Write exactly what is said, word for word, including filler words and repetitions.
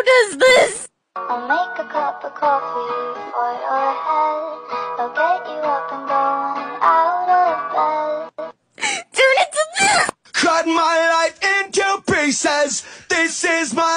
does this? I'll make a cup of coffee for your head. I'll get you up and going out of bed. Turn it to this! Cut my life into pieces. This is my